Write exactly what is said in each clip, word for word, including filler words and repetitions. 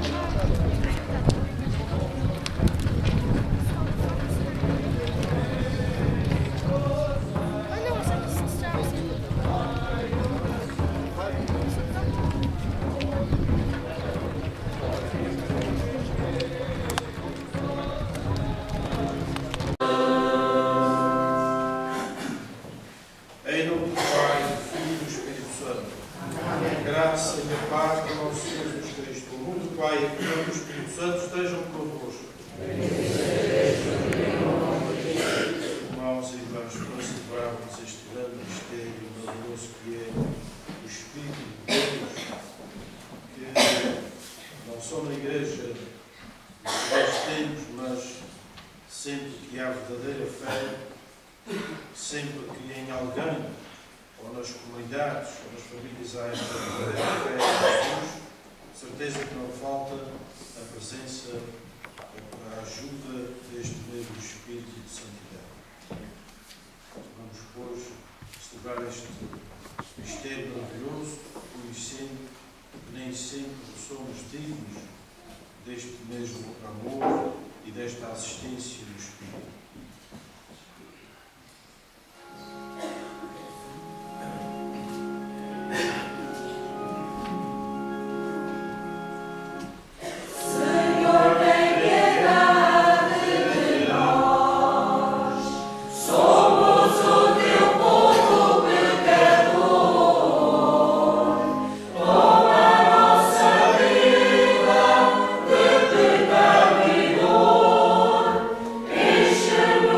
Graça e a paz do nosso Senhor Jesus Cristo. O mundo do Pai e do Filho e do Espírito Santo estejam convosco. Irmãos e irmãs, para celebrarmos este grande mistério maravilhoso que é o Espírito de Deus, que não só na Igreja nós temos, mas sempre que há verdadeira fé, sempre que em alguém, ou nas comunidades, ou nas famílias há esta verdadeira fé em Jesus, certeza que não falta a presença, a ajuda deste mesmo Espírito de Santidade. Vamos, pois, celebrar este mistério maravilhoso, conhecendo que nem sempre somos dignos deste mesmo amor e desta assistência do Espírito. Sure.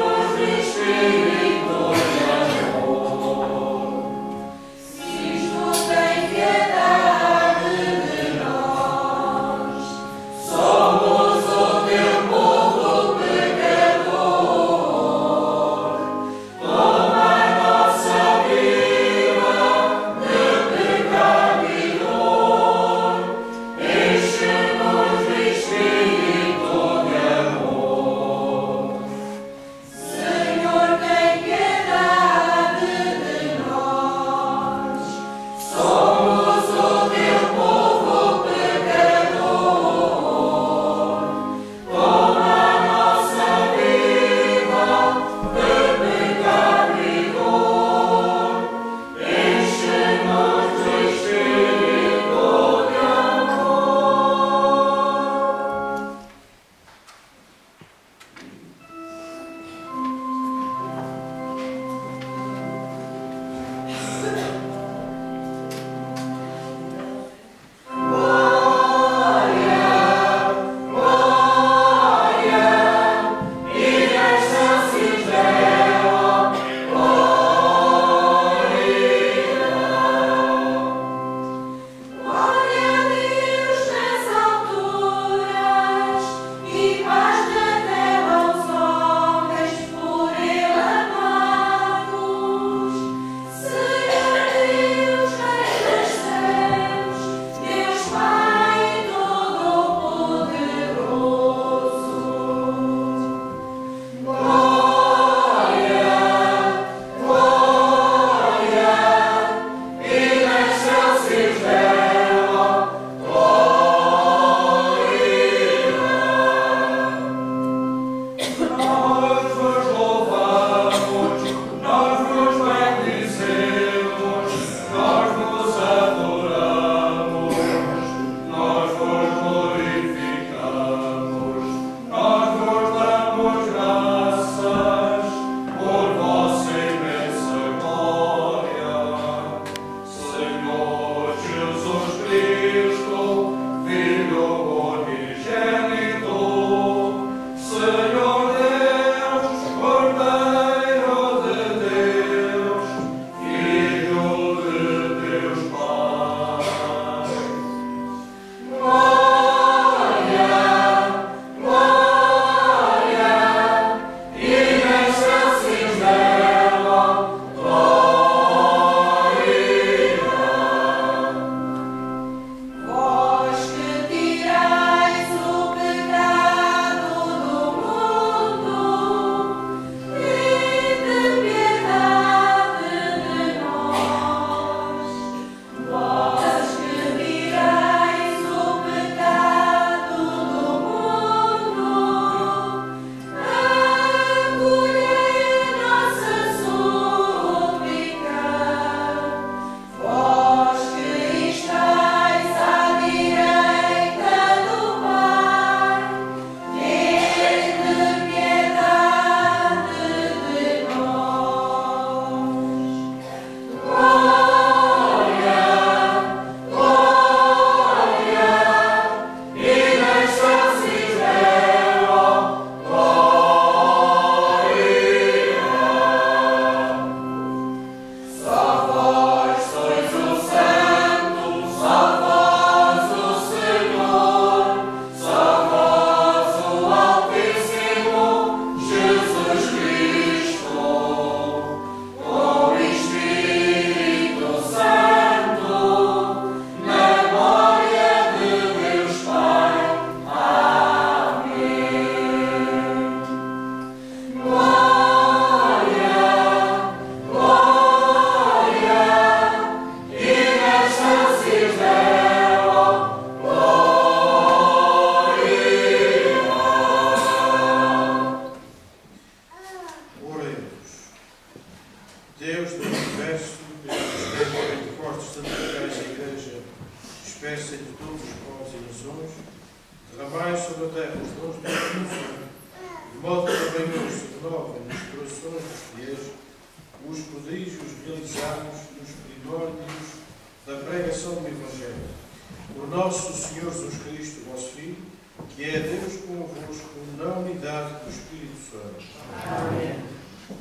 derramai sobre a terra os dons do Espírito Santo, de modo que também hoje se renovem nos corações dos fiéis os prodígios realizados nos primórdios da pregação do Evangelho. Por nosso Senhor Jesus Cristo, vosso Filho, que é Deus convosco na unidade do Espírito Santo. Amém.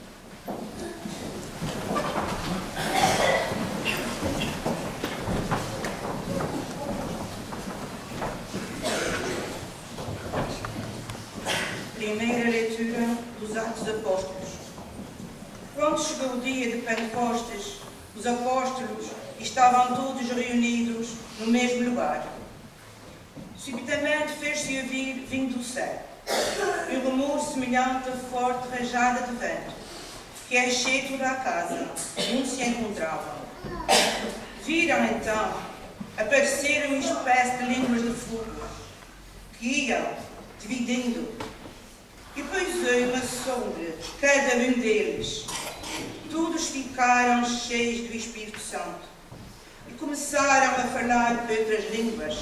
Primeira leitura dos Atos dos Apóstolos. Quando chegou o dia de Pentecostes, os apóstolos estavam todos reunidos no mesmo lugar. Subitamente fez-se ouvir, vindo do céu, um rumor semelhante a forte rajada de vento, que encheu toda a casa, onde se encontravam. Viram então aparecer uma espécie de línguas de fogo, que iam dividindo, e pousou uma sobre cada um deles. Todos ficaram cheios do Espírito Santo e começaram a falar outras línguas,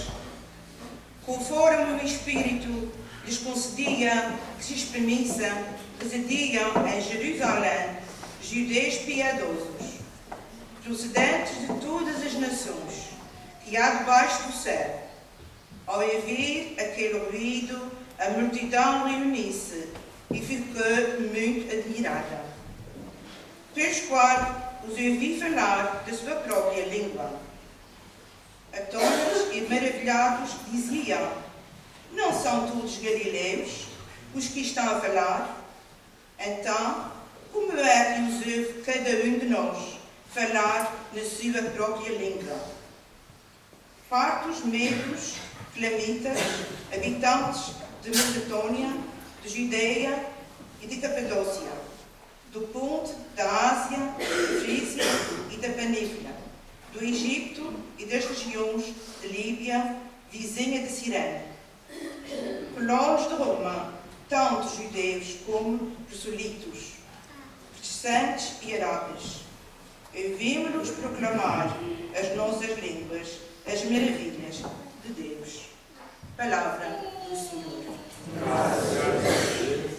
conforme o Espírito lhes concedia que se exprimissem. Residiam em Jerusalém judeus piedosos, procedentes de todas as nações que há debaixo do céu. Ao ouvir aquele ruído, a multidão reuniu-se e ficou muito admirada, pelos quais os ouvi falar da sua própria língua. Atônitos e maravilhados diziam: não são todos galileus os que estão a falar? Então, como é que os ouve cada um de nós falar na sua própria língua? Fartos, medos, flamitas, habitantes de Macedônia, de Judeia e de Capadócia, do Ponto, da Ásia, da Frígia e da Panífia, do Egito e das regiões de Líbia, vizinha de Cirene, colonos de Roma, tanto judeus como proselitos, protestantes e árabes. Ouvimos-los proclamar as nossas línguas, as maravilhas de Deus. Palavra do Senhor. Graças a Deus.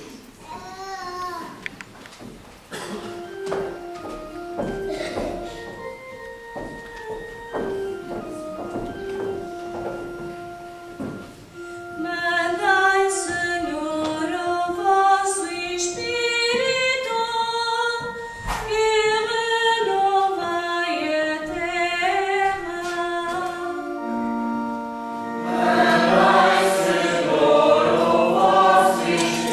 Senhor, o vosso Espírito.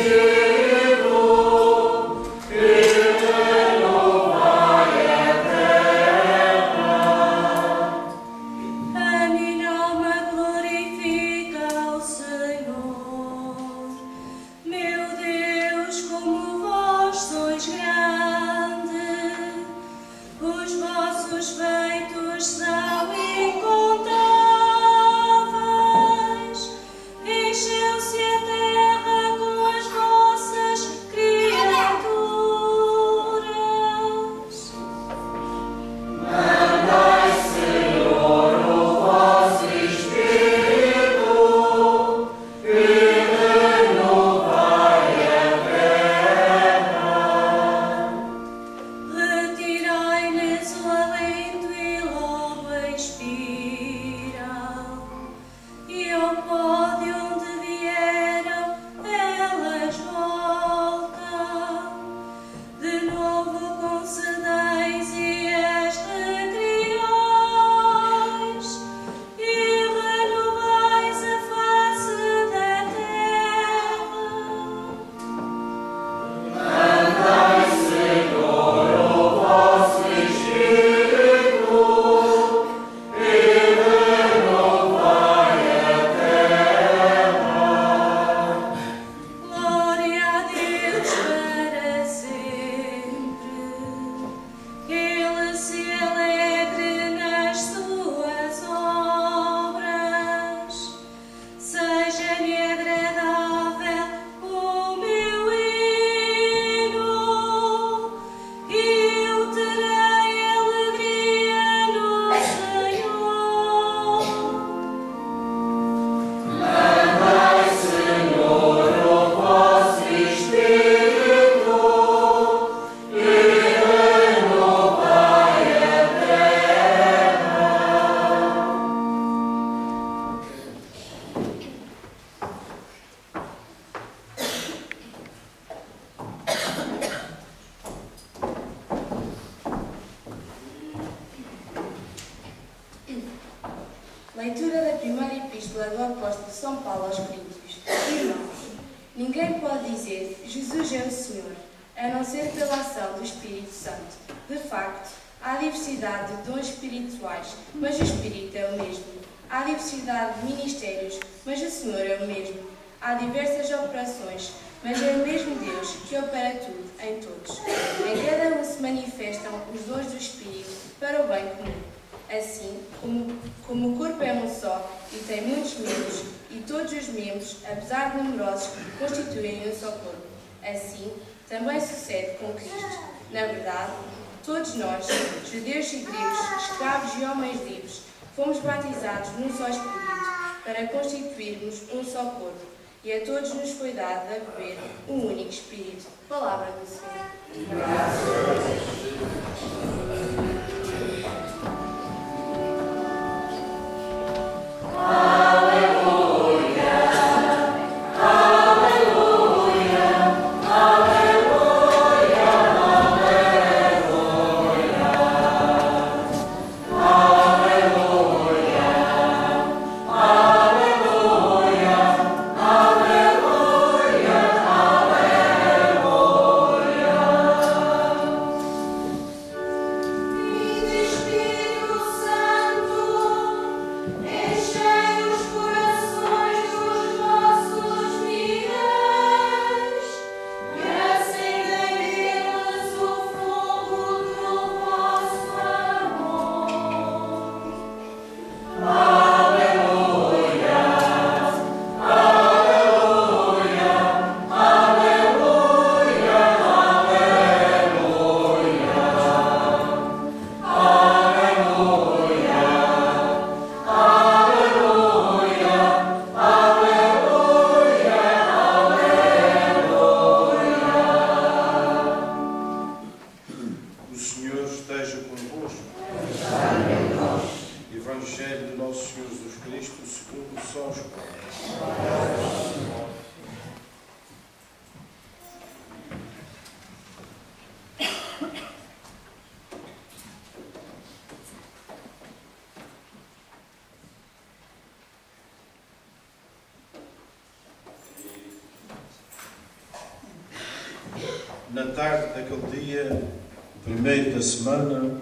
apóstolo São Paulo aos Coríntios: Irmãos, ninguém pode dizer Jesus é o Senhor, a não ser pela ação do Espírito Santo. De facto, há diversidade de dons espirituais, mas o Espírito é o mesmo. Há diversidade de ministérios, mas o Senhor é o mesmo. Há diversas operações, mas é o mesmo Deus que opera tudo em todos. Em cada um se manifestam os dons do Espírito para o bem comum. Assim, como, como o corpo é um só e tem muitos membros, e todos os membros, apesar de numerosos, constituem um só corpo, assim também sucede com Cristo. Na verdade, todos nós, judeus e gregos, escravos e homens livres, fomos batizados num só Espírito, para constituirmos um só corpo, e a todos nos foi dado a beber um único Espírito. Palavra do Senhor. Graças a Deus. Na tarde daquele dia, o primeiro da semana,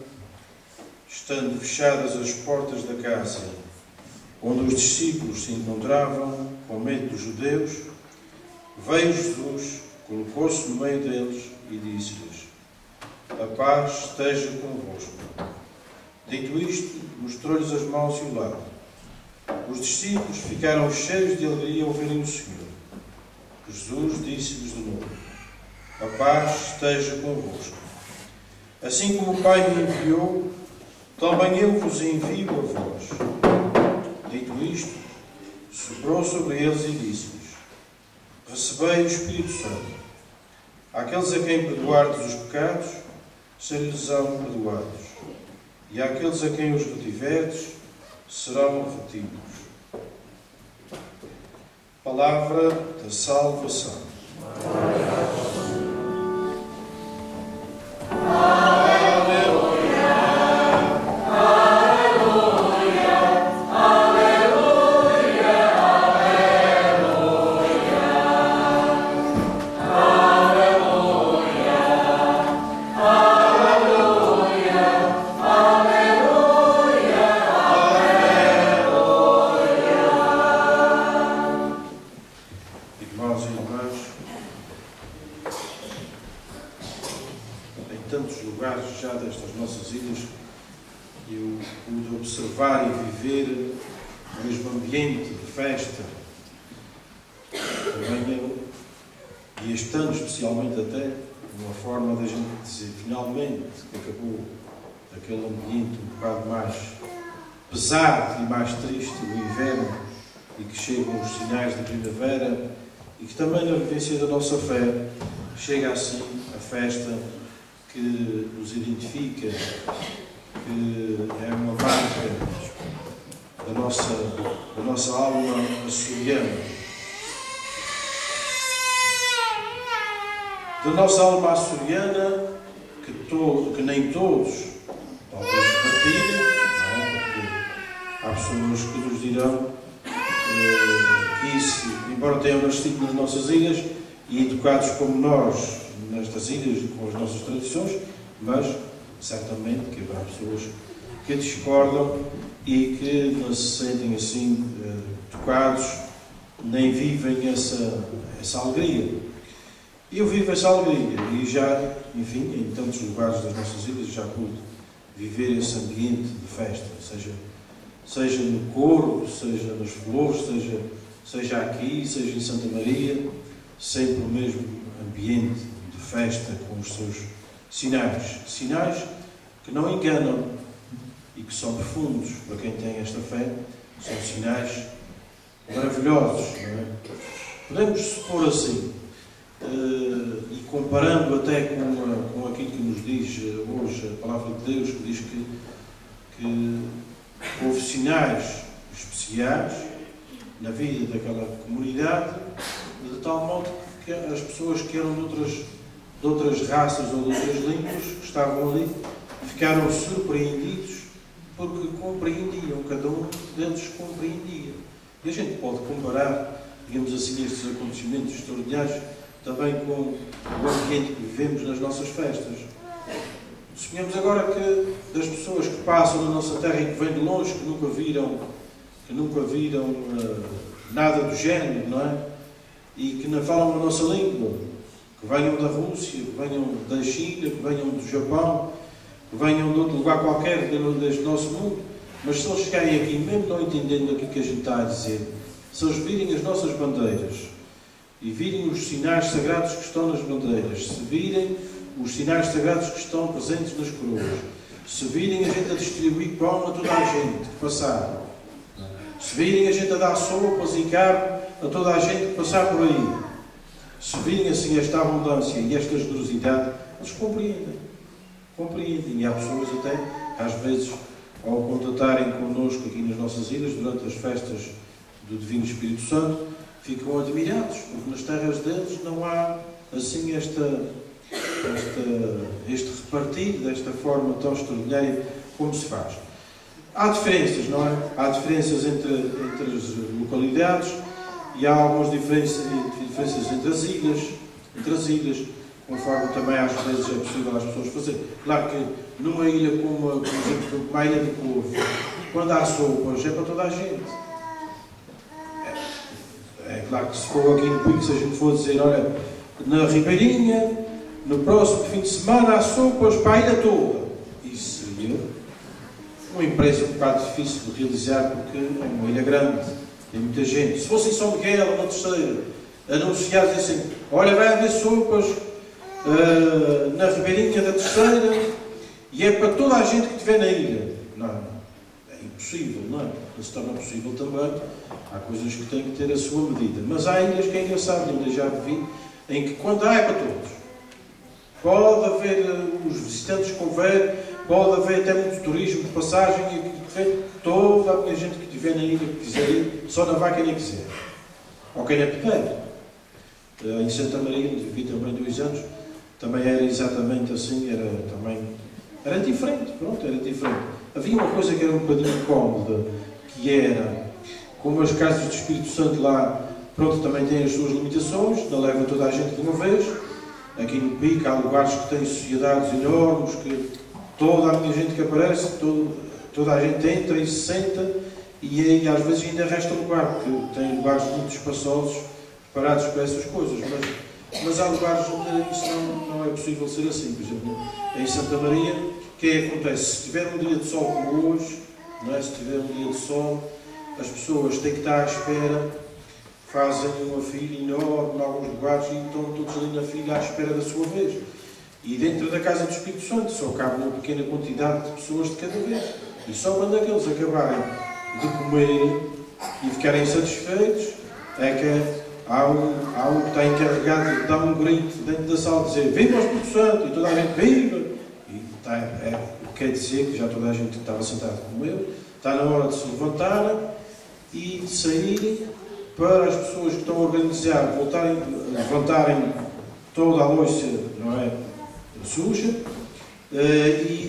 estando fechadas as portas da casa, onde os discípulos se encontravam, com medo dos judeus, veio Jesus, colocou-se no meio deles e disse-lhes: a paz esteja convosco. Dito isto, mostrou-lhes as mãos e o lado. Os discípulos ficaram cheios de alegria ao verem o Senhor. Jesus disse-lhes de novo: a paz esteja convosco. Assim como o Pai me enviou, também eu vos envio a vós. Dito isto, soprou sobre eles e disse-lhes: recebei o Espírito Santo. Àqueles a quem perdoardes os pecados, ser-lhes-ão perdoados. E àqueles a quem os retiverdes, serão retidos. Palavra da salvação. Observar e viver o mesmo ambiente de festa. Também eu, e este ano especialmente até, uma forma da gente dizer finalmente que acabou aquele ambiente um bocado mais pesado e mais triste, o inverno, e que chegam os sinais da primavera, e que também na vivência da nossa fé chega assim a festa que nos identifica, que é uma marca da nossa, da nossa alma açoriana. Da nossa alma açoriana, que, to, que nem todos talvez partilhem, não é? Porque há pessoas que nos dirão que isso, embora tenham nascido nas nossas ilhas e educados como nós nestas ilhas com as nossas tradições, mas certamente que haverá pessoas que discordam e que não se sentem assim tocados, nem vivem essa, essa alegria. Eu vivo essa alegria e já, enfim, em tantos lugares das nossas ilhas já pude viver esse ambiente de festa, seja, seja no Coro, seja nas Flores, seja, seja aqui, seja em Santa Maria, sempre o mesmo ambiente de festa com os seus sinais. Sinais que não enganam e que são profundos para quem tem esta fé, são sinais maravilhosos, não é? Podemos supor assim, Uh, e comparando até com, uh, com aquilo que nos diz uh, hoje a Palavra de Deus, que diz que, que houve sinais especiais na vida daquela comunidade, de tal modo que as pessoas que eram de outras, de outras raças ou de outras línguas que estavam ali ficaram surpreendidos porque compreendiam, cada um deles compreendia. E a gente pode comparar, digamos assim, estes acontecimentos extraordinários também com o ambiente que vivemos nas nossas festas. Suponhamos agora que das pessoas que passam na nossa terra e que vêm de longe, que nunca viram, que nunca viram uh, nada do género, não é? E que não falam a nossa língua, que venham da Rússia, que venham da China, que venham do Japão, que venham de outro lugar qualquer deste nosso mundo, mas se eles chegarem aqui, mesmo não entendendo aquilo que a gente está a dizer, se eles virem as nossas bandeiras, e virem os sinais sagrados que estão nas bandeiras, se virem os sinais sagrados que estão presentes nas coroas, se virem a gente a distribuir pão a toda a gente que passar, se virem a gente a dar sopas e carne a toda a gente que passar por aí, se virem assim esta abundância e esta generosidade, eles compreendem. Compreendem. E há pessoas até, às vezes, ao contatarem connosco aqui nas nossas ilhas, durante as festas do Divino Espírito Santo, ficam admirados, porque nas terras deles não há assim esta, esta, este repartir desta forma tão extraordinária como se faz. Há diferenças, não é? Há diferenças entre, entre as localidades e há algumas diferenças, diferenças entre as ilhas, entre as ilhas, conforme também às vezes é possível as pessoas fazerem. Claro que numa ilha como, por exemplo, uma ilha de Corvo, quando há sopas é para toda a gente. É claro que se for aqui no Pico, se a gente for dizer, olha, na Ribeirinha, no próximo fim de semana há sopas para a ilha toda. Isso seria uma empresa um bocado difícil de realizar, porque é uma ilha grande, tem muita gente. Se fosse em São Miguel, na Terceira, anunciar assim, olha, vai haver sopas uh, na Ribeirinha da Terceira e é para toda a gente que estiver na ilha. Não, é impossível, não é? Não se torna possível também. Há coisas que têm que ter a sua medida. Mas há ilhas que é engraçado, ainda já vi, em que quando há é para todos. Pode haver uh, os visitantes que houver, pode haver até muito turismo de passagem, e toda a minha gente que estiver na ilha que quiser ir, só não vai quem nem quiser. Ou quem é pequeno. Uh, em Santa Maria, onde vivi também dois anos, também era exatamente assim, era também... Era diferente, pronto, era diferente. Havia uma coisa que era um bocadinho cómoda, que era... Como as casas do Espírito Santo lá, pronto, também têm as suas limitações, não leva toda a gente de uma vez. Aqui no Pico há lugares que têm sociedades enormes, que toda a minha gente que aparece, todo, toda a gente entra e se senta, e aí às vezes ainda resta lugar, porque tem lugares muito espaçosos, preparados para essas coisas. Mas, mas há lugares onde isso não, não é possível ser assim. Por exemplo, em Santa Maria, o que é que acontece? Se tiver um dia de sol como hoje, não é? Se tiver um dia de sol, as pessoas têm que estar à espera, fazem uma fila enorme em alguns lugares e estão todos ali na fila à espera da sua vez. E dentro da Casa do Espírito Santo só cabe uma pequena quantidade de pessoas de cada vez. E só quando aqueles acabarem de comer e ficarem satisfeitos, é que há um, há um que está encarregado de dar um grito dentro da sala, dizer viva o Espírito Santo, e toda a gente viva. E está, é, quer dizer que já toda a gente que estava sentada como eu, está na hora de se levantarem e de saírem para as pessoas que estão a organizar voltarem, levantarem toda a louça, não é, suja, e,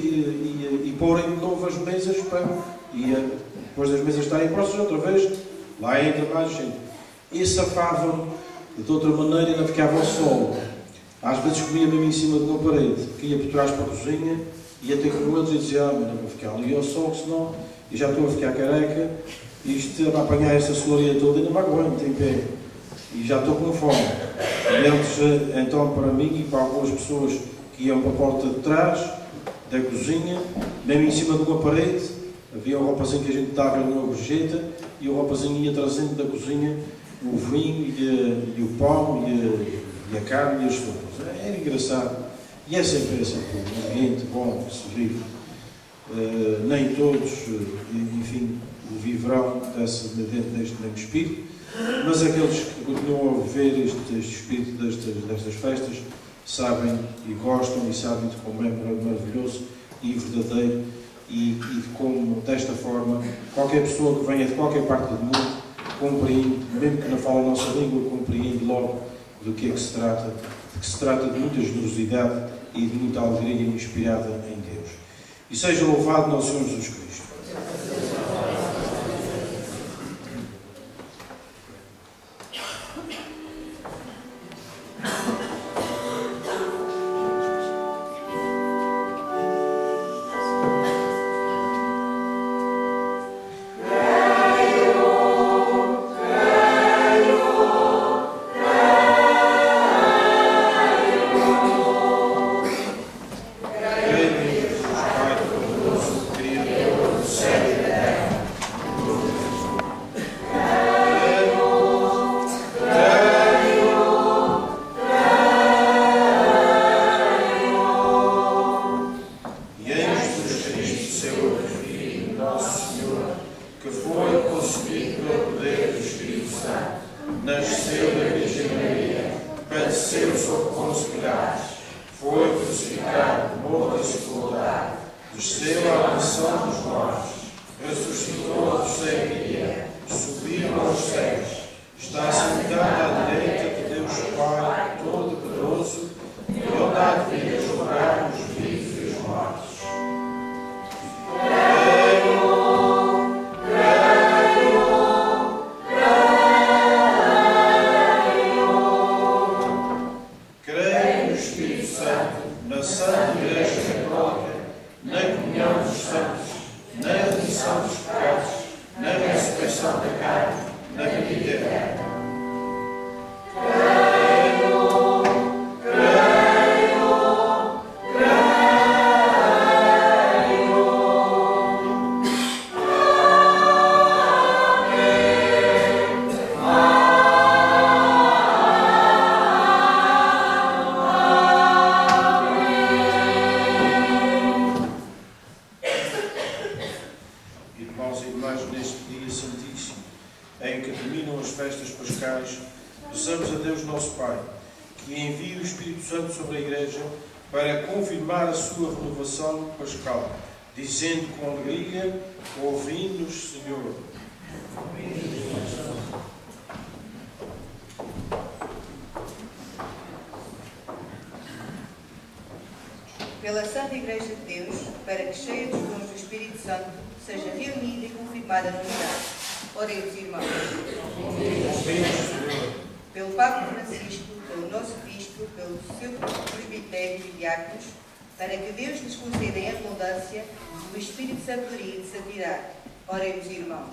e, e porem de novo as mesas para, e depois das mesas estarem próximas outra vez, Lá entra mais gente. E safavam de outra maneira, não ficava ao sol. Às vezes comia mesmo em cima de uma parede, que ia por trás para a cozinha, ia ter com eles e dizia, ah, mas não vou ficar ali ao sol, senão eu já estou a ficar careca, e isto vai apanhar essa solaria toda e não vai aguentar em pé. E já estou com fome. E eles, então, para mim e para algumas pessoas que iam para a porta de trás da cozinha, mesmo em cima de uma parede, havia um rapazinho que a gente dava numa gorjeta, e o rapazinho ia trazendo da cozinha o vinho e, a, e o pão e a, e a carne e as sopas. Era engraçado. E é sempre esse um ambiente bom que se vive. Uh, nem todos, enfim, o viverão desse, deste mesmo espírito, mas aqueles que continuam a viver este, este espírito destas, destas festas sabem e gostam e sabem de como é maravilhoso e verdadeiro e, e de como, desta forma, qualquer pessoa que venha de qualquer parte do mundo compreende, mesmo que não fale a nossa língua, compreende logo do que é que se trata, de que se trata de muita generosidade e de muita alegria inspirada em Deus. E seja louvado nosso Senhor Jesus Cristo. Dizendo com alegria, ouvindo-nos, Senhor. Pela Santa Igreja de Deus, para que, cheia dos dons do Espírito Santo, seja reunida e confirmada na unidade. Oremos, irmãos. Pelo Papa Francisco, pelo nosso Bispo, pelo seu presbitério e diáconos, para que Deus nos conceda em abundância o Espírito de sabedoria e de santidade. Oremos, irmãos.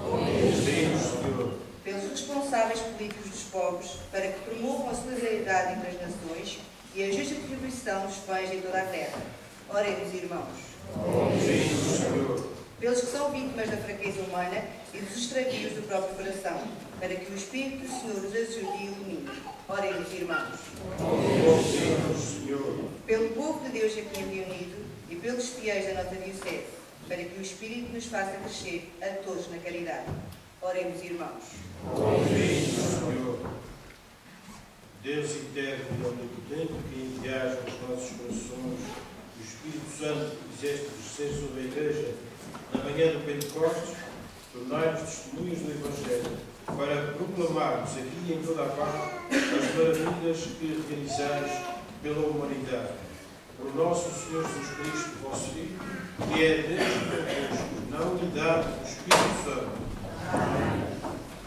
Pelos responsáveis políticos dos povos, para que promovam a solidariedade entre as nações e a justa distribuição dos pães em toda a terra. Oremos, irmãos. Pelos que são vítimas da fraqueza humana e dos extravios do próprio coração, para que o Espírito do Senhor os ajude e ilumine. Oremos, irmãos. Pelo povo de Deus aqui reunido e pelos fiéis da nossa diocese, para que o Espírito nos faça crescer a todos na caridade. Oremos, irmãos. Deus eterno e omnipotente, que enviaste aos nossos corações o Espírito Santo que quiseste descer sobre a Igreja na manhã do Pentecostes, tornai-nos testemunhas do Evangelho, para proclamarmos aqui e em toda a parte as maravilhas que realizais pela humanidade. Por nosso Senhor Jesus Cristo, vosso Filho, que é Deus convosco, na unidade do Espírito Santo. Amém.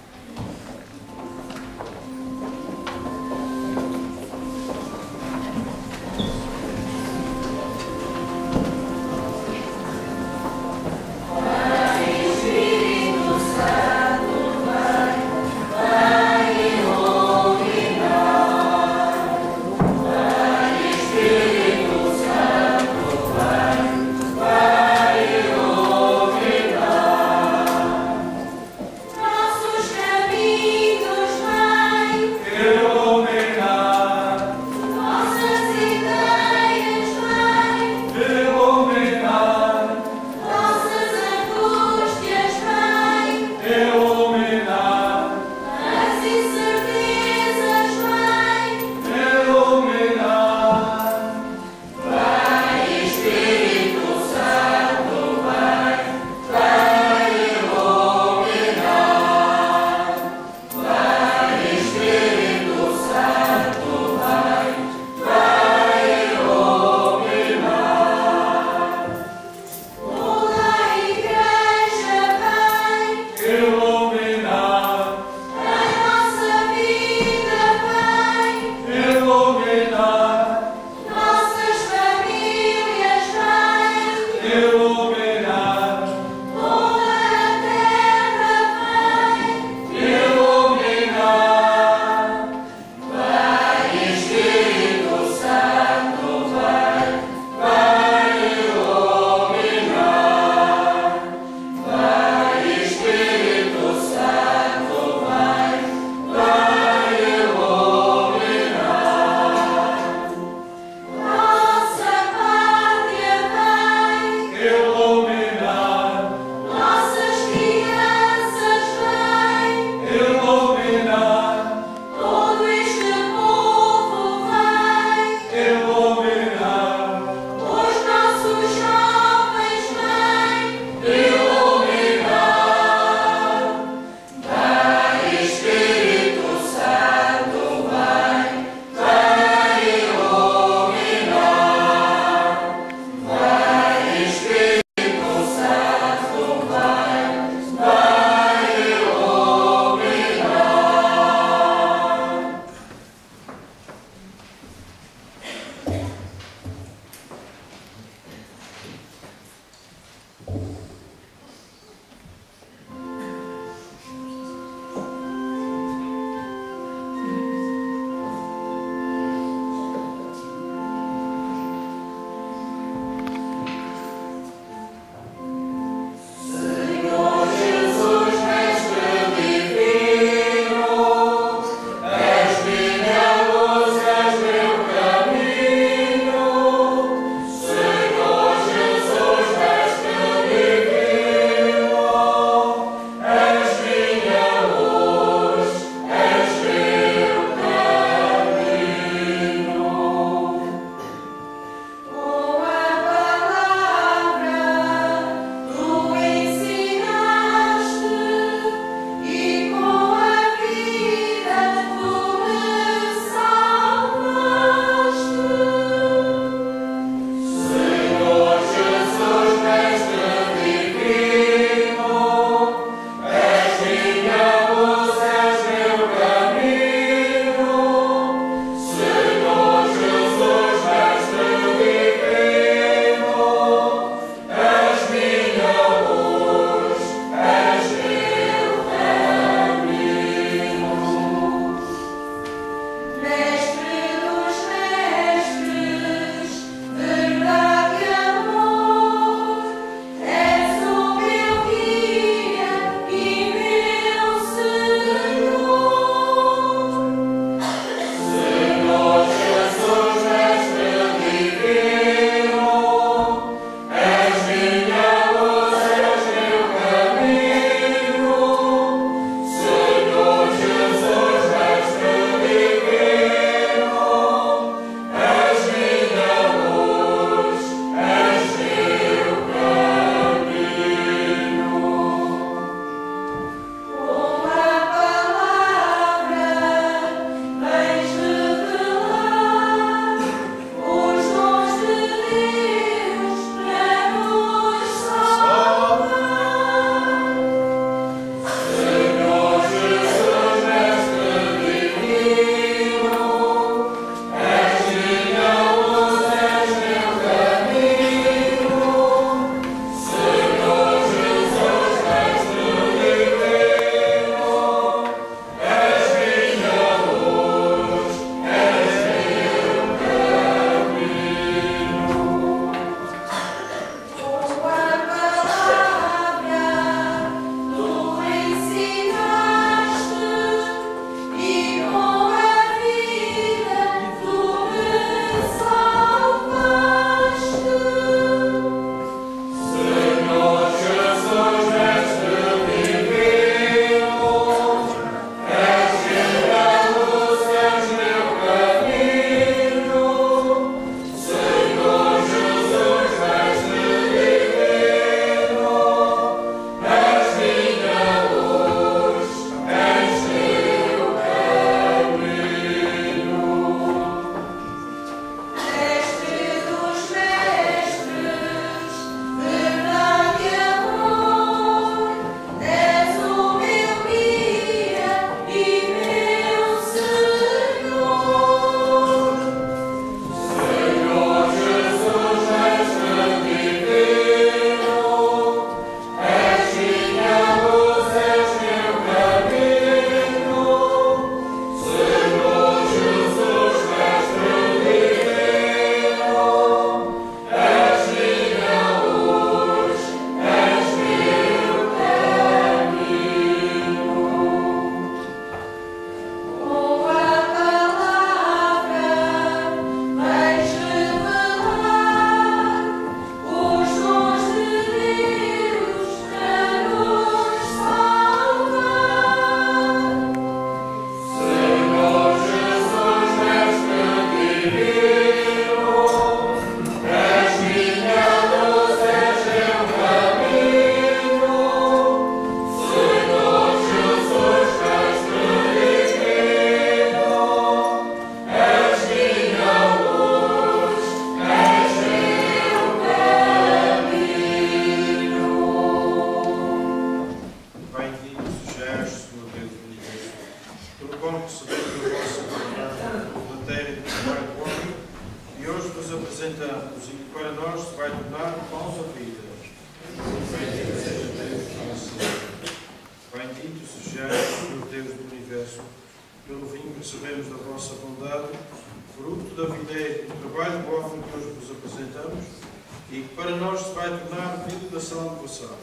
recebemos a vossa vontade da terra e do trabalho do homem, e hoje vos apresentamos, e que para nós se vai tornar pão da vida. Bendito seja Deus para sempre. Bendito sejais, Senhor Deus do Universo, pelo vinho que recebemos da vossa bondade, fruto da videira e do trabalho do homem que hoje vos apresentamos, e que para nós se vai tornar vida da salvação.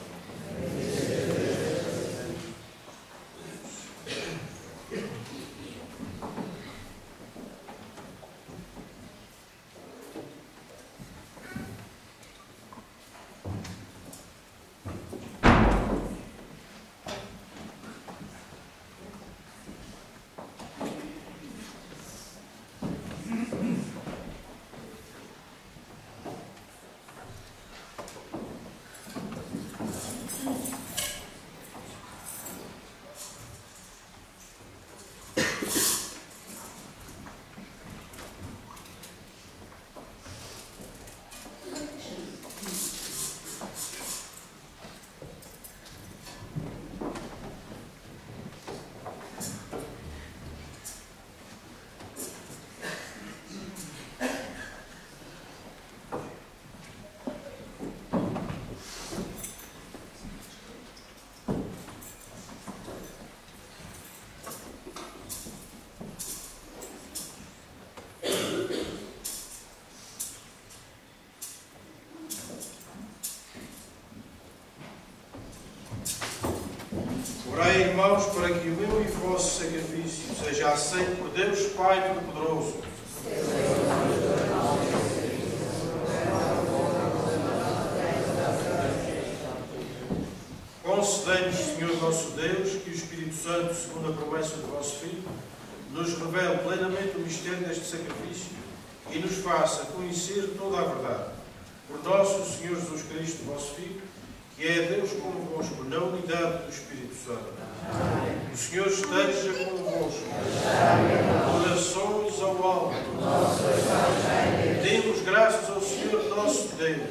Orai, irmãos, para que o meu e o vosso sacrifício seja aceito por Deus Pai Todo-Poderoso. Concedei-nos, Senhor nosso Deus, que o Espírito Santo, segundo a promessa do vosso Filho, nos revele plenamente o mistério deste sacrifício e nos faça conhecer toda a verdade. Por nosso Senhor Jesus Cristo, vosso Filho, que é Deus convosco, na unidade do Espírito Santo. Amém. O Senhor esteja convosco. Orações ao alto. Demos graças ao Senhor nosso Deus.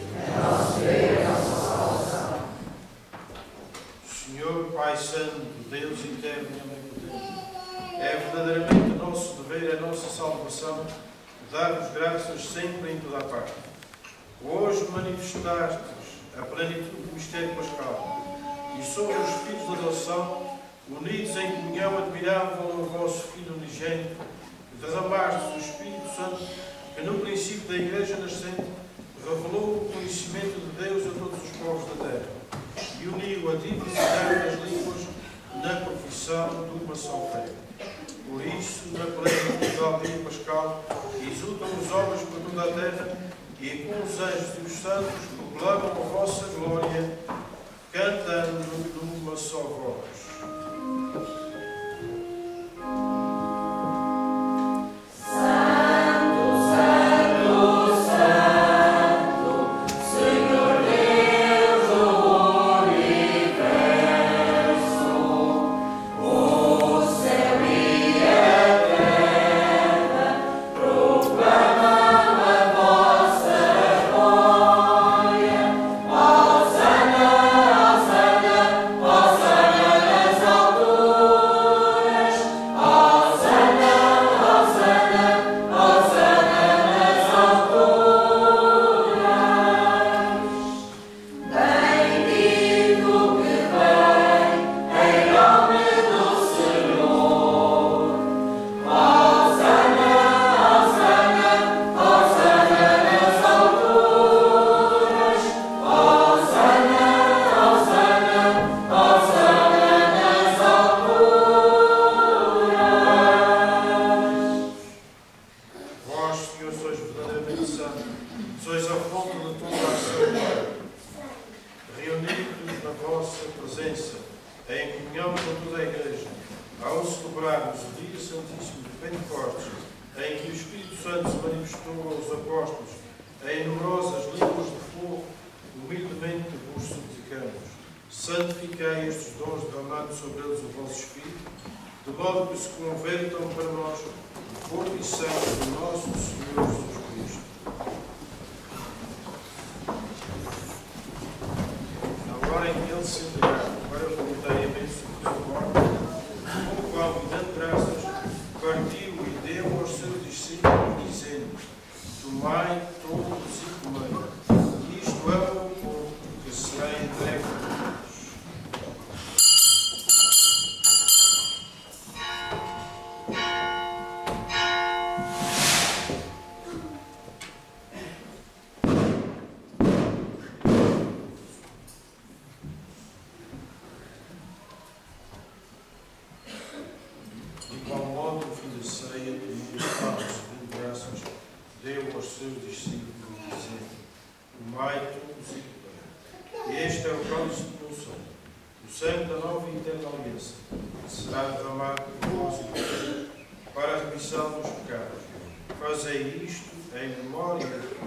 Senhor, Pai Santo, Deus eterno e omnipotente, é verdadeiramente nosso dever, é nossa salvação, dar-vos graças sempre em toda a parte. Hoje manifestastes a plenitude do mistério pascal, e somos os filhos da adoção, unidos em comunhão admirável ao vosso Filho unigênito, que derramastes o Espírito Santo, que no princípio da Igreja nascente revelou o conhecimento de Deus a todos os povos da terra, e uniu a diversidade das línguas na profissão de uma só fé. Por isso, na plenitude da aldeia pascal, exultam os homens por toda a terra, e com os anjos e os santos proclamam a vossa glória, cantando numa só voz. Santificai estes dons, derramando sobre eles o vosso Espírito, de modo que se convertam para nós o corpo e sangue do nosso Senhor Jesus Cristo. Na hora em que ele se entregava para voluntariamente sobre o seu corpo, com o qual, dando graças, partiu e deu aos seus discípulos, dizendo: tomai todos e comei, isto é o meu corpo que será entregue por vós. Fazei isto em memória de mim.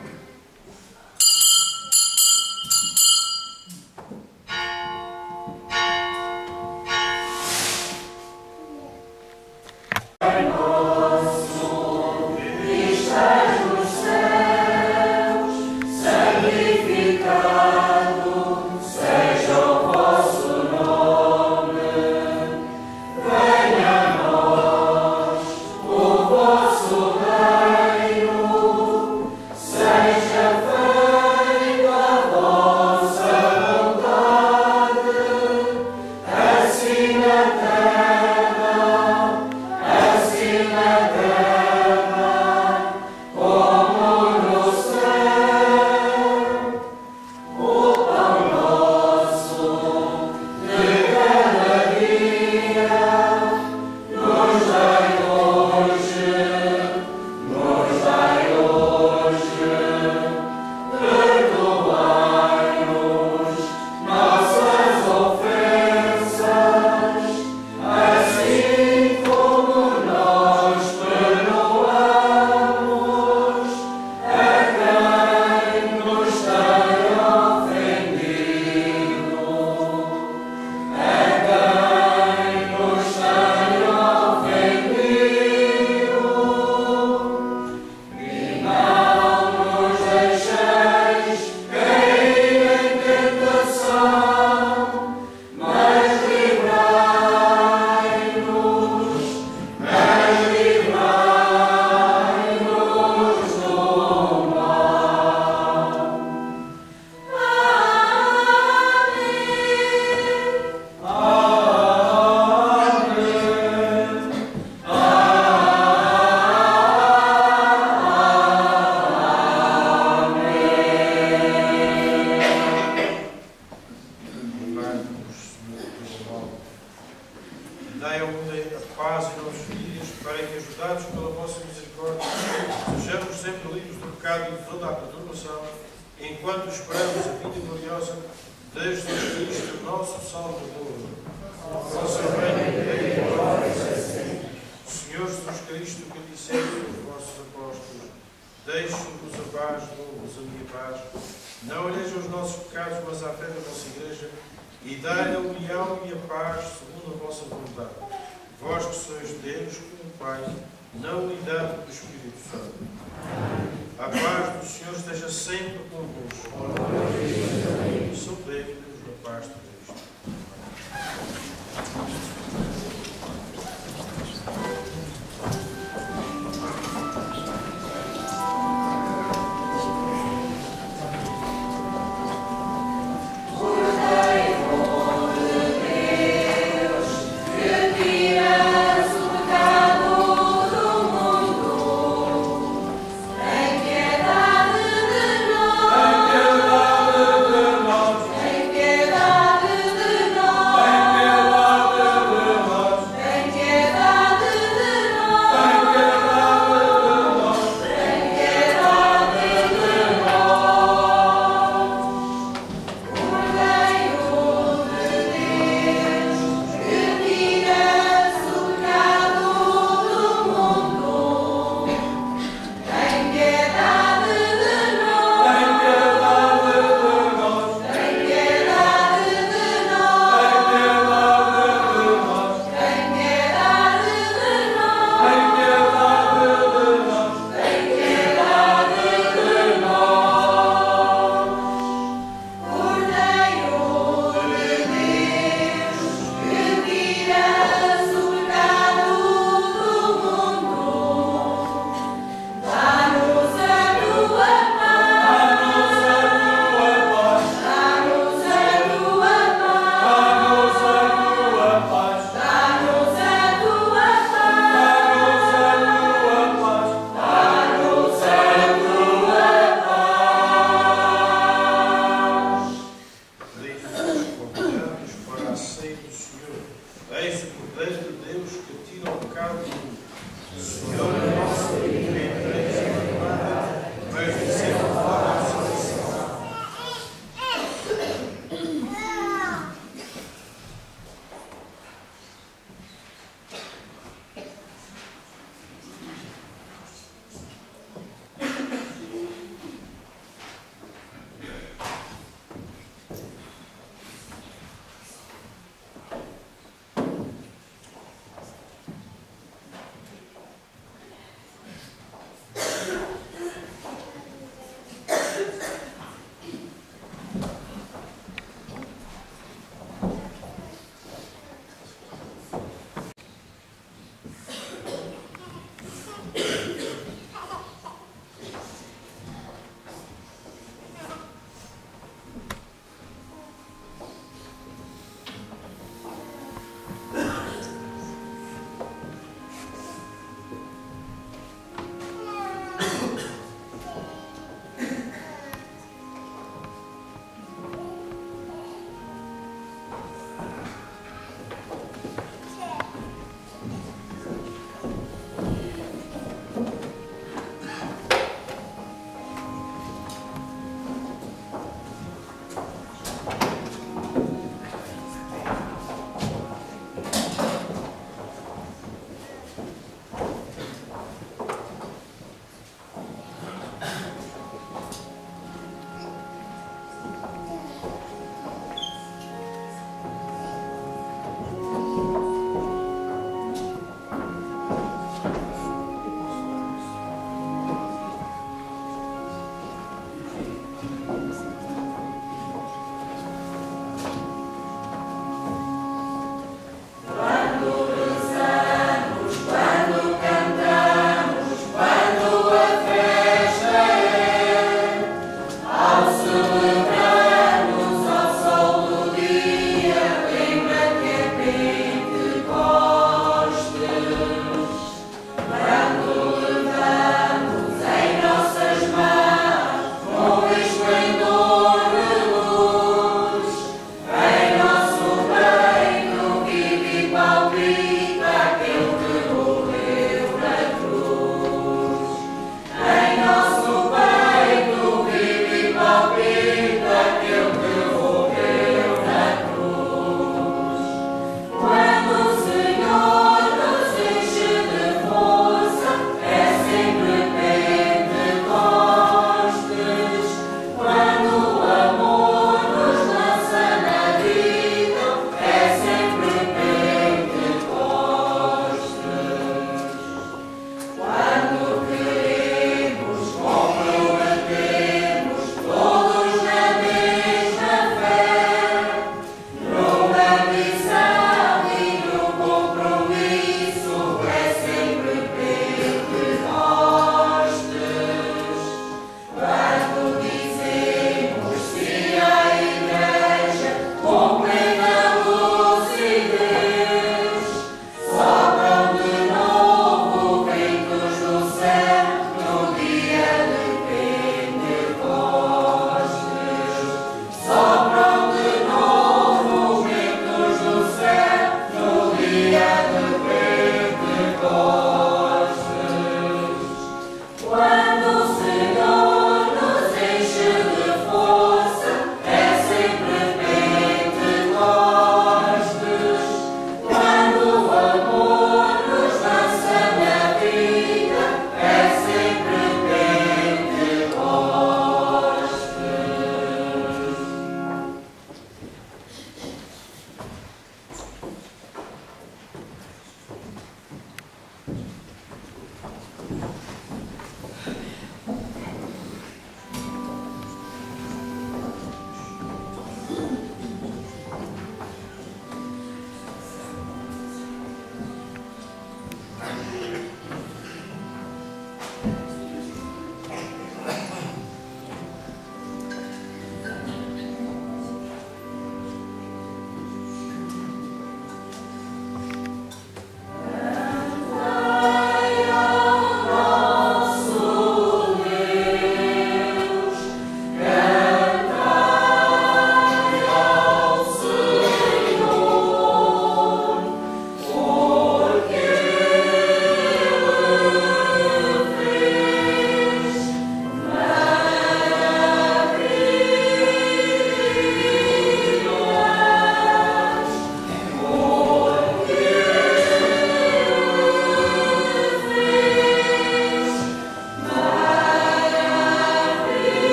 Ten piedad de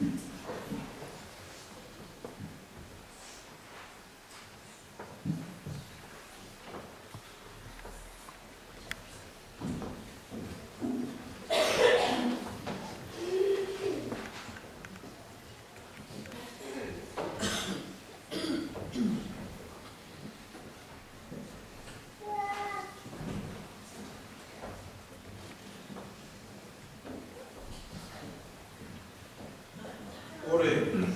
Oremos.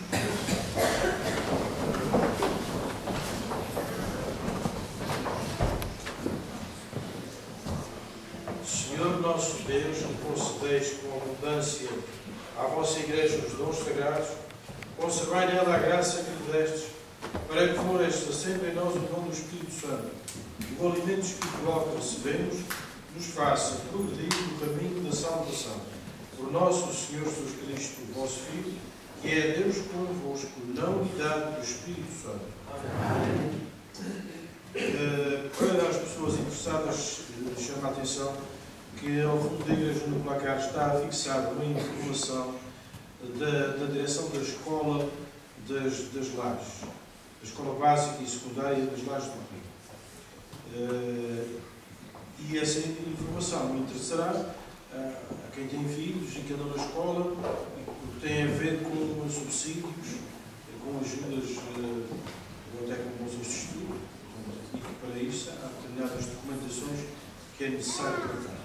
Senhor nosso Deus, que concedeis com abundância à vossa Igreja os dons sagrados, conservai nela a graça que lhe destes, para que floresça sempre em nós o dom do Espírito Santo, e o alimento espiritual que recebemos nos faça progredir no caminho da salvação. Por nosso Senhor Jesus Cristo, vosso Filho, que é Deus convosco, na unidade do Espírito Santo. Amém. Uh, para as pessoas interessadas, uh, chama a atenção que ao fundo da Igreja no placar está fixada uma informação da, da direção da Escola das, das Lajes, da Escola Básica e Secundária das Lajes do Rio. Uh, e essa informação me interessará uh, a quem tem filhos e que andam na escola, porque tem a ver com subsídios, com ajudas, uh, ou até com bolsas de estudo, e que para isso há determinadas documentações que é necessário tratar.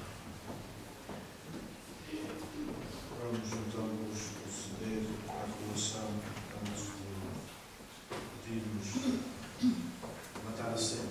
Vamos então nos proceder à colação antes de irmos matar a sede.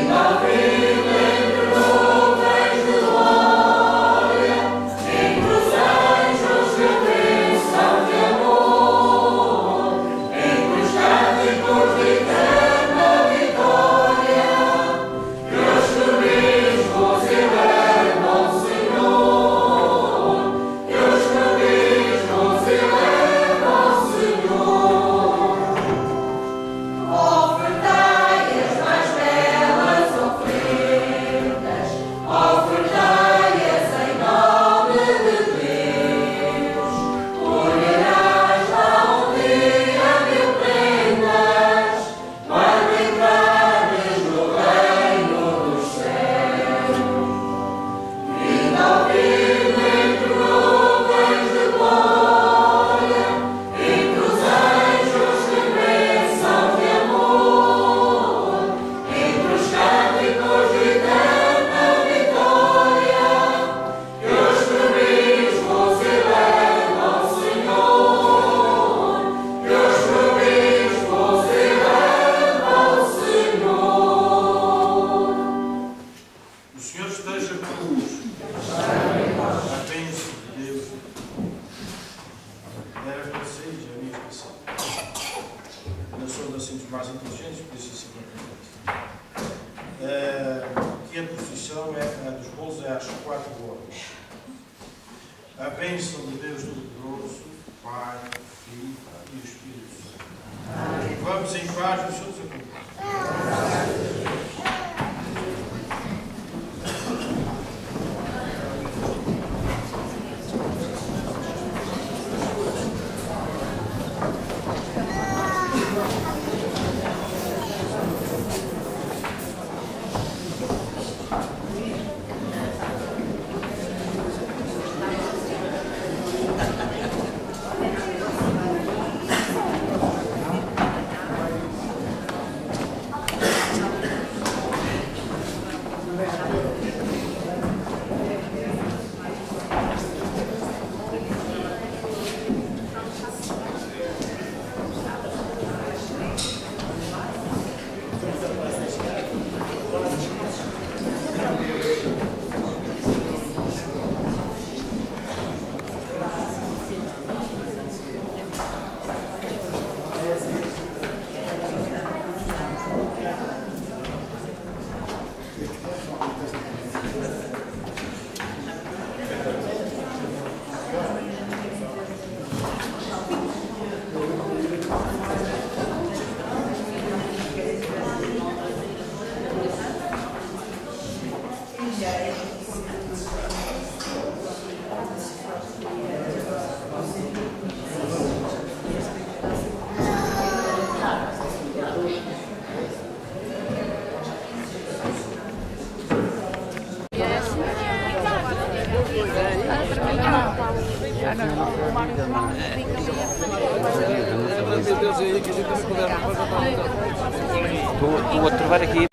Estou a trovar aqui.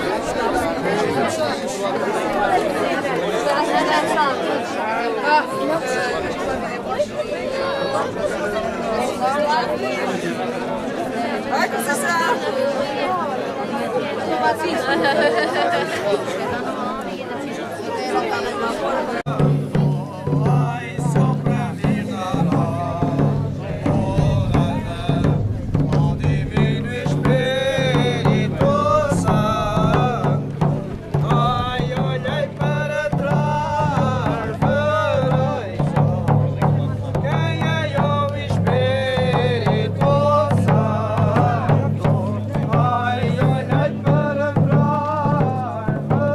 Vai, Conceição! Ai, olhei para trás.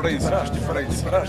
diferença, as diferenças.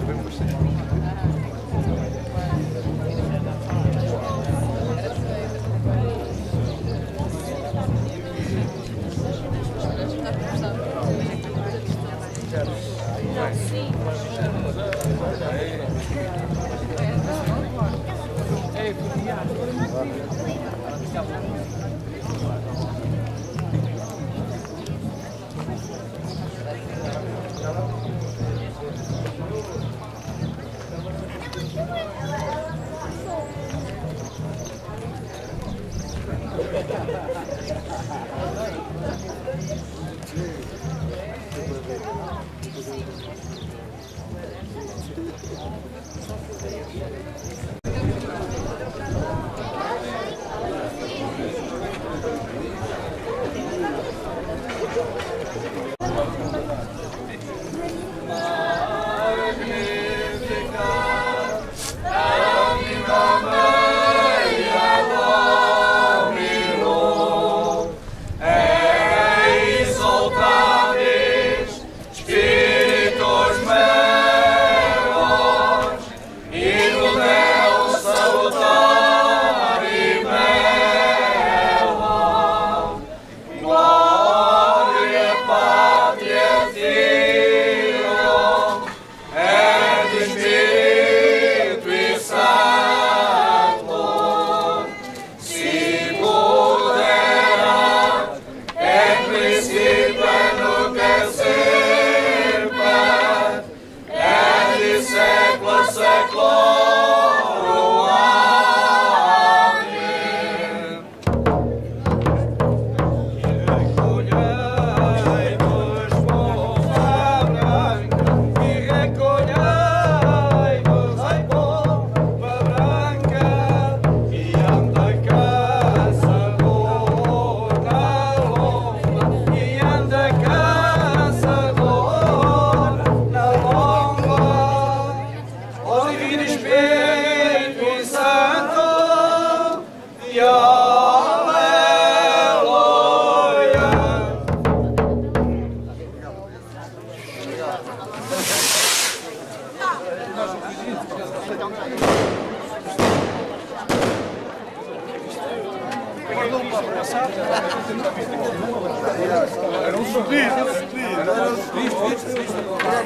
Era um sorriso, era um sorriso. Era um sorriso.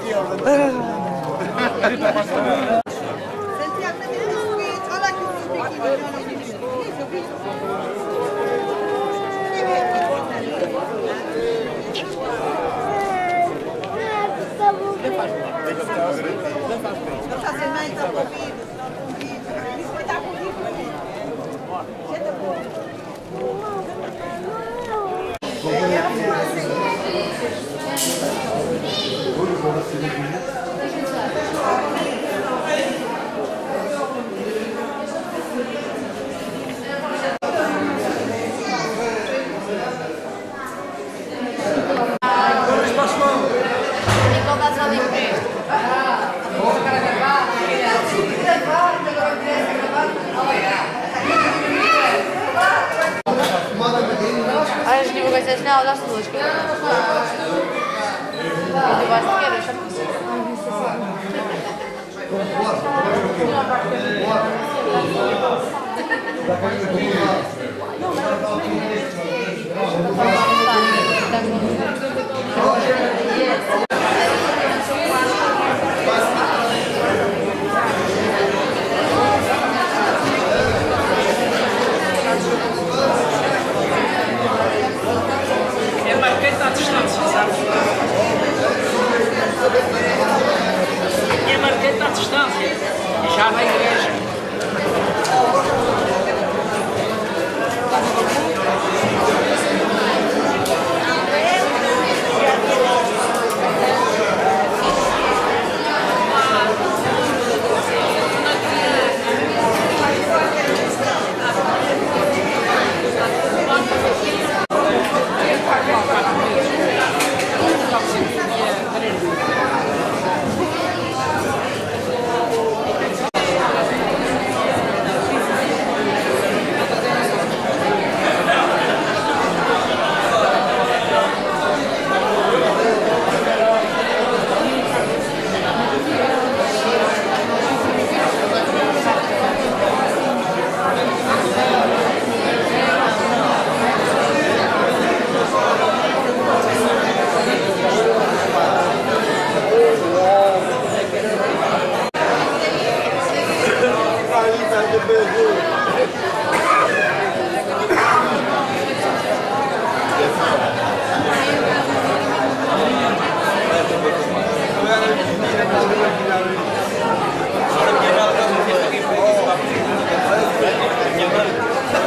Olha aqui o As divulgações não, das duas. E tu vais de quê? Deixa-me É marquete à distância, sabes? É marquete à distância. E já na igreja.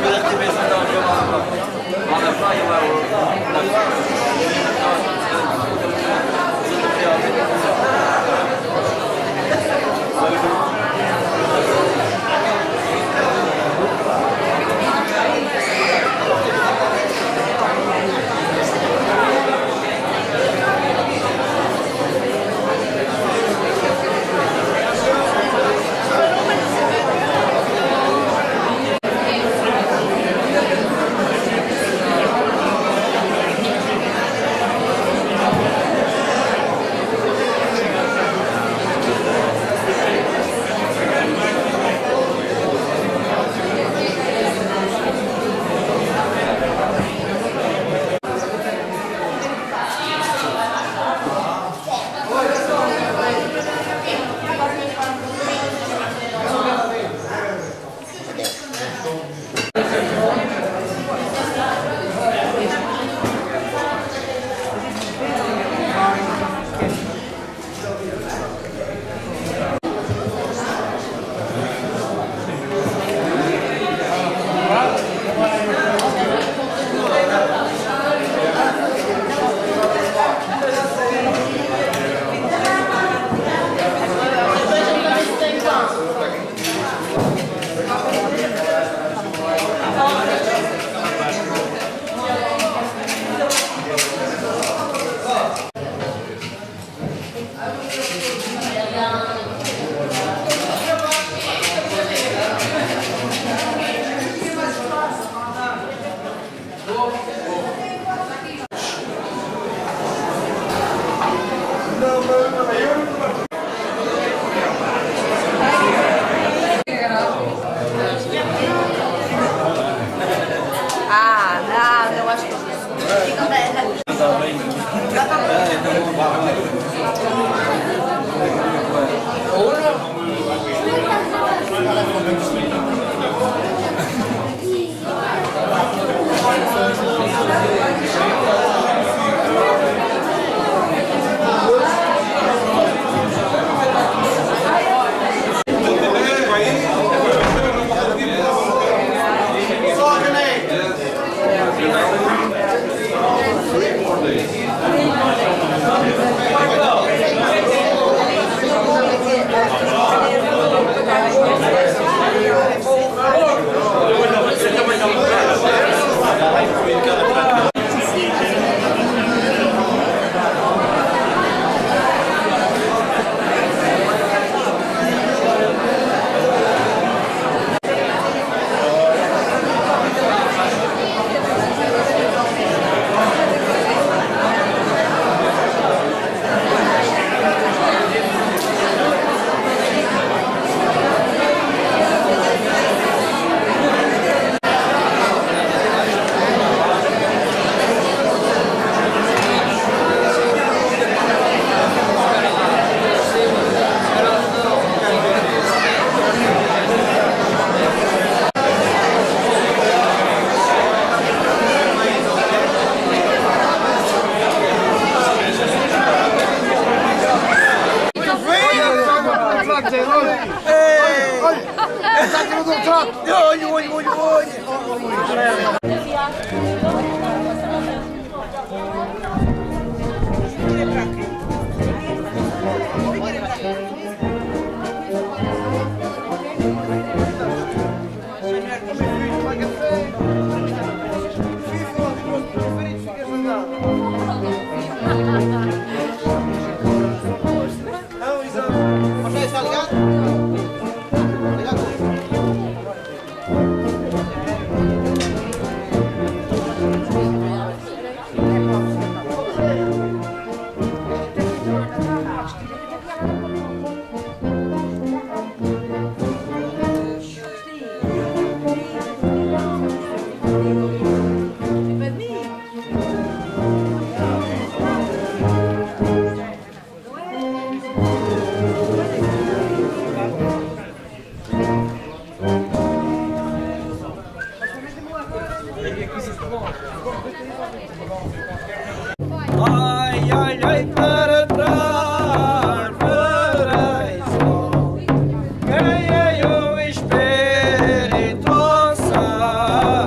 Ai, ai, ai, para trás, para isso, ganhei o Espírito Santo.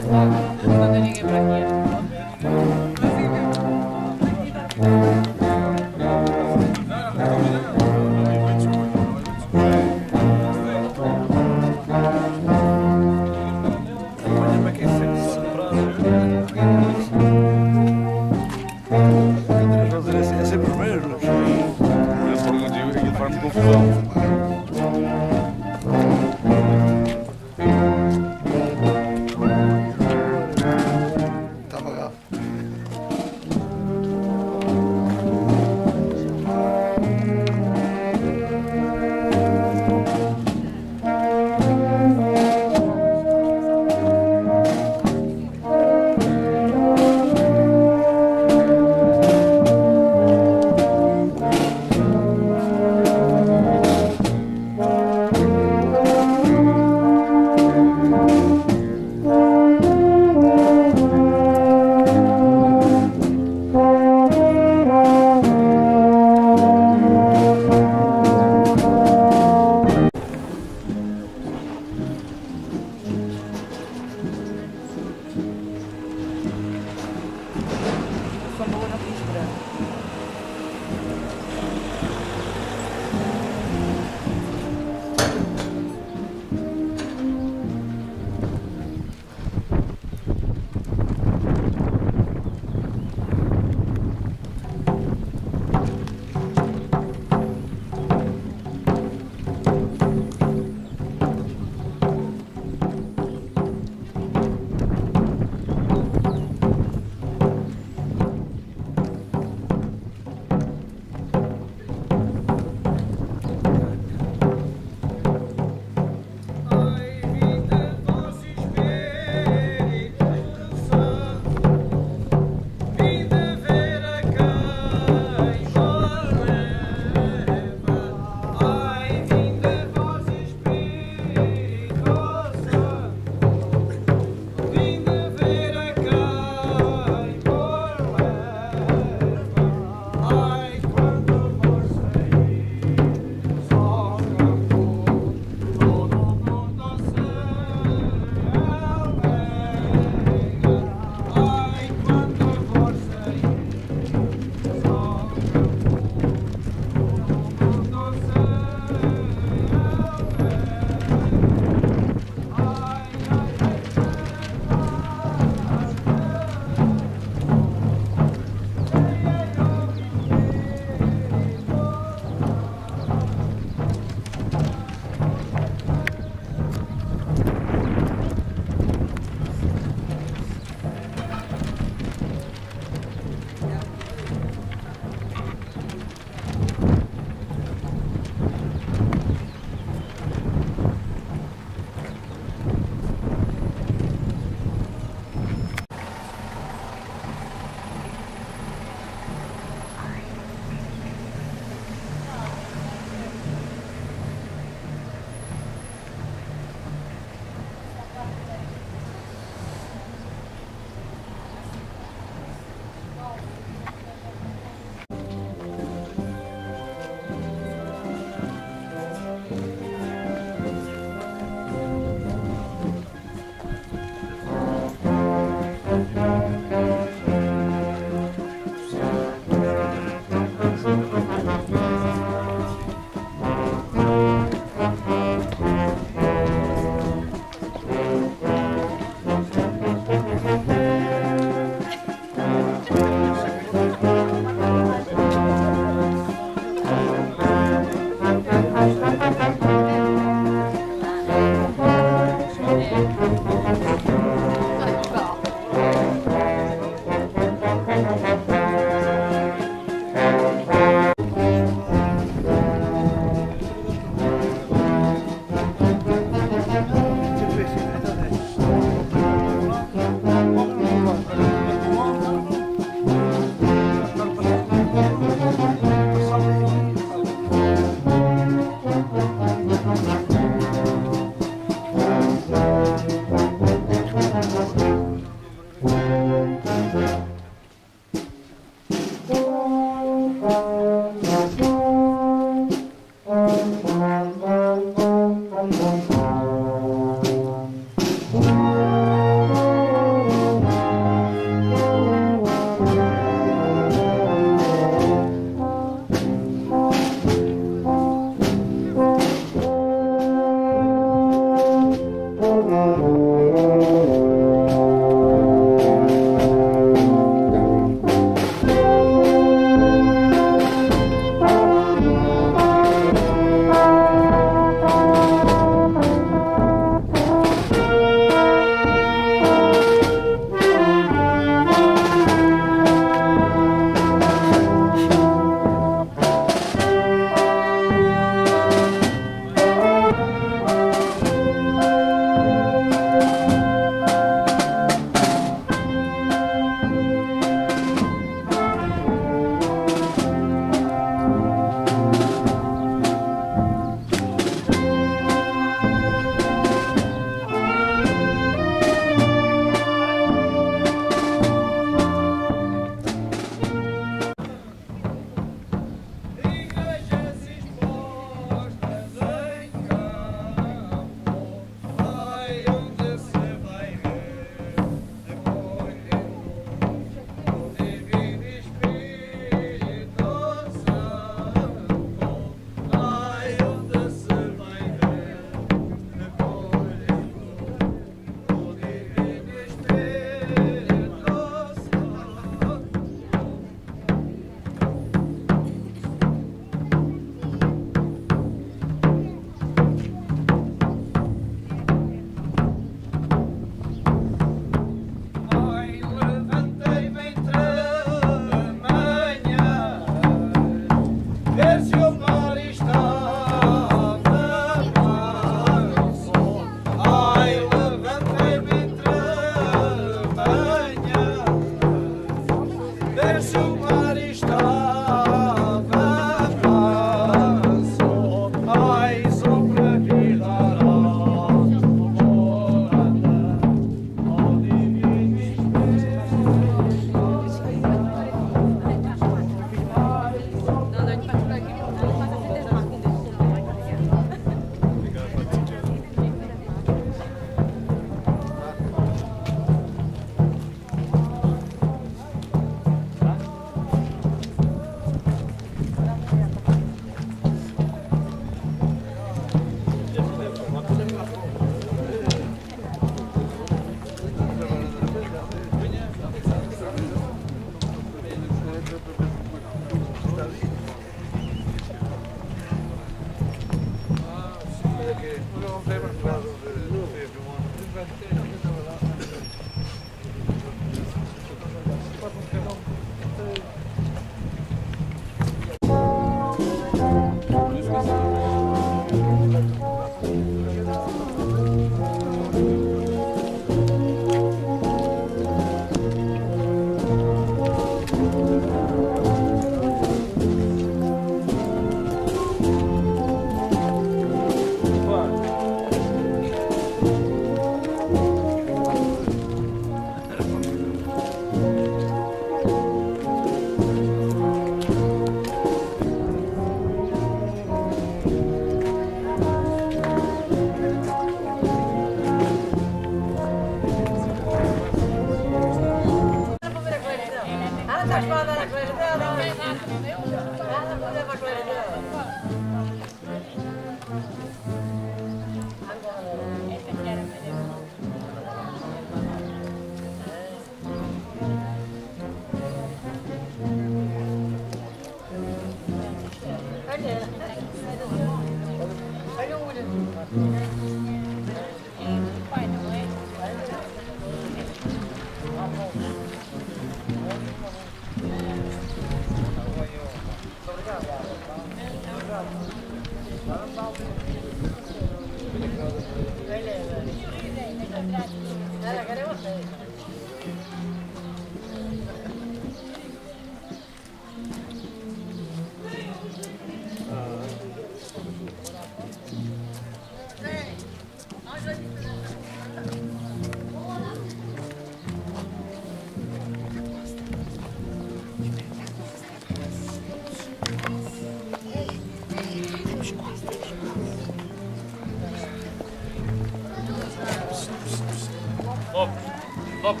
Lopes, Lopes.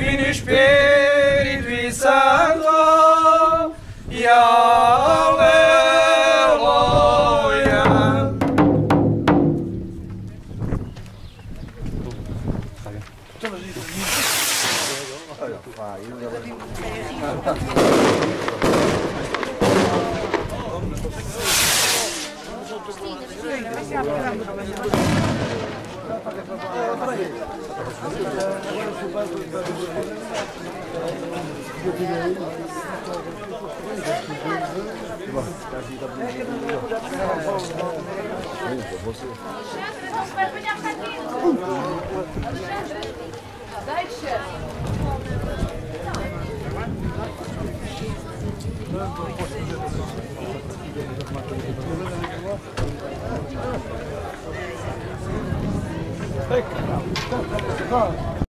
Divino Espírito e Santo, e aleluia. Deixa.